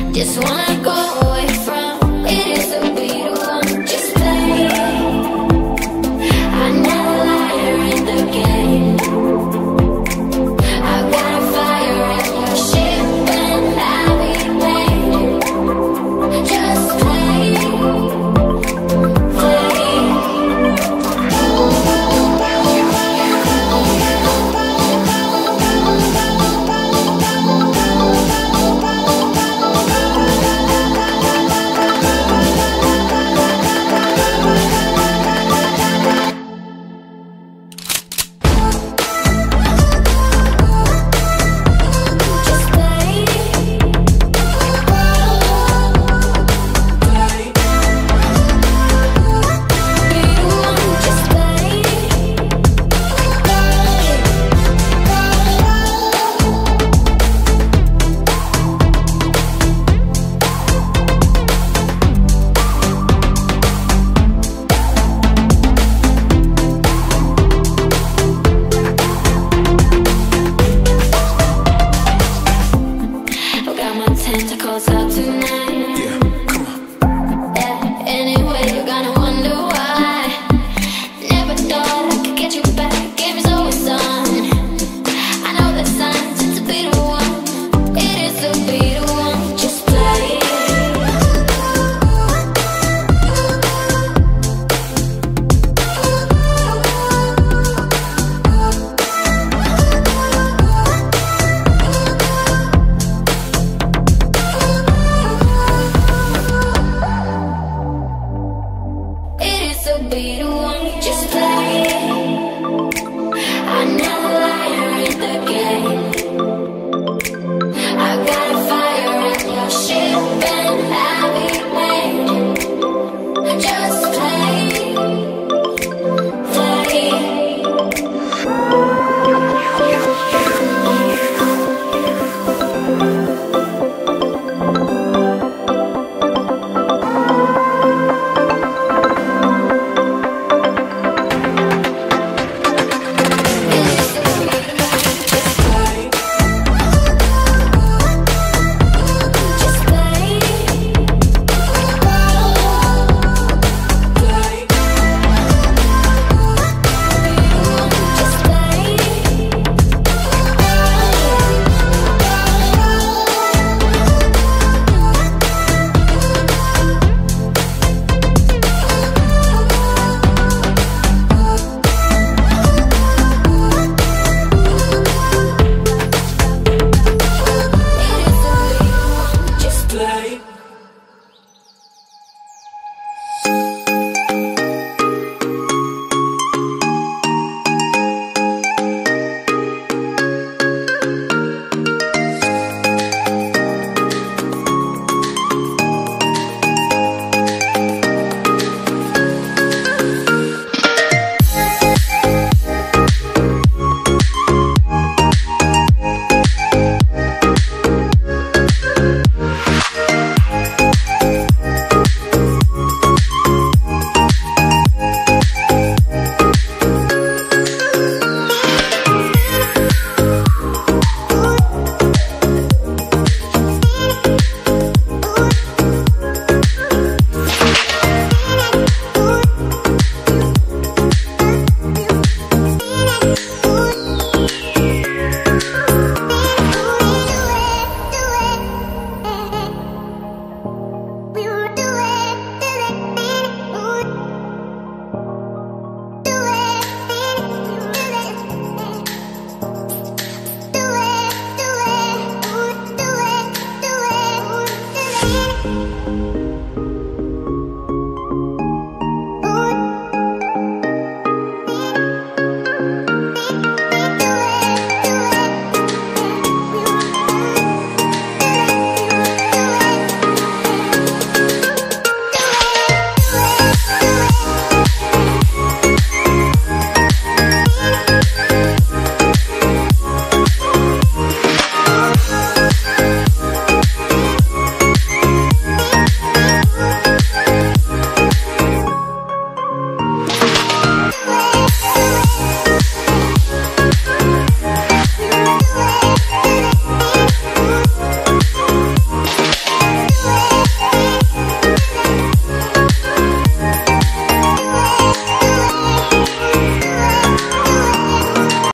Just wanna go away from it. Is a beat one, just play. I'm not a liar in the game. I got a fire in your ship and I'll be made. Just play, play. Tentacles up tonight. Yeah, come on. Yeah, anyway, you're gonna wonder why. Never thought I could get you back. Game is always on. I know the signs, it's a beat of one. It is a beat of one. Just play. Be the one, just play. I'm not a liar in the game. I got a fire in your ship and I'll be made. Just play, play.